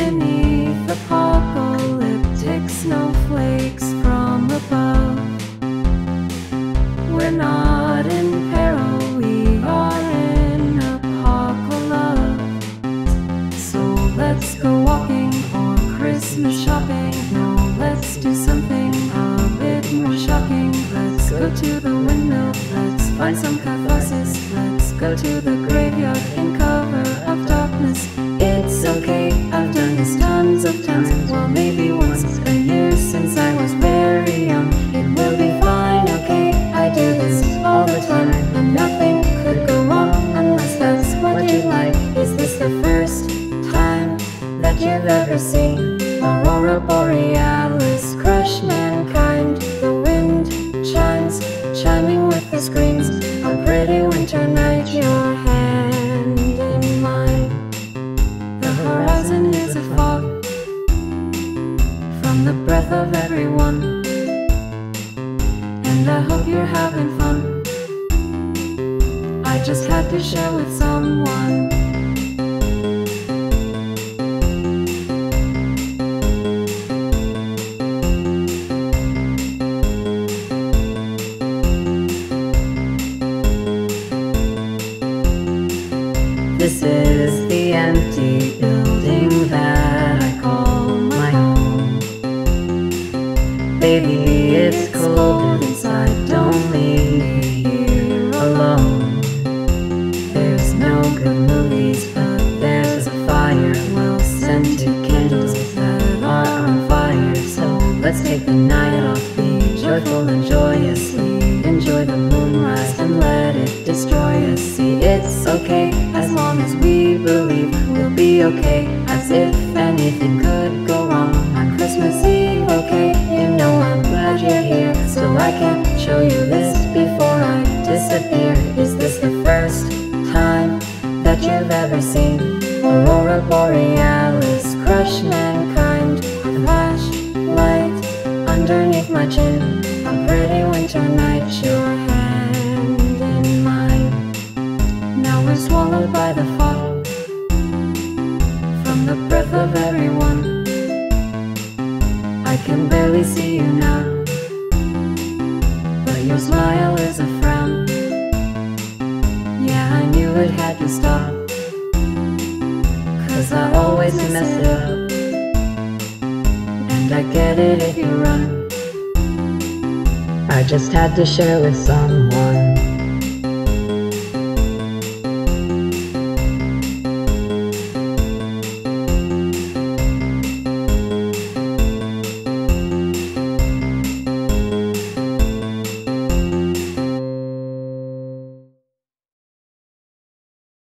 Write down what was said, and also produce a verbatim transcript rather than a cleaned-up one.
beneath apocalyptic snowflakes from above. We're not in peril, we are in apocalypse. So let's go walking or Christmas shopping. No, let's do something a bit more shocking. Let's go to the windmill, let's find some catharsis. Let's go to the graveyard in cover of darkness. It's okay, I've done this tons of times. Well, maybe once a year since I was very young. It will be fine, okay, I do this all the time. And nothing could go wrong unless that's what you like. Is this the first time that you've ever seen Aurora Borealis crush mankind? The wind chimes, chiming with the screams. A pretty winter night, your hand in mine. The horizon is a fog from the breath of everyone, and I hope you're having fun. I just had to share with someone. This is the empty building that I call my home. Baby, it's cold inside, don't leave me here alone. There's no good movies, but there's a fire, well-scented candles that are on fire. So let's take the night off, be joyful and joyously enjoy the moonrise and let it destroy us. See, it's okay as long as we believe we'll be okay, as if anything could go wrong on Christmas Eve. Okay, you know I'm glad you're here, so I can show you this before I disappear. Is this the first time that you've ever seen Aurora Borealis crush mankind? A flashlight underneath my chin, a pretty winter night, your hand in mine. Now we're swallowed by the fog from the breath of everyone. I can barely see you now, but your smile is a frown. Yeah, I knew it had to stop, 'cause I always mess it up. And I get it if you run. I just had to share with someone.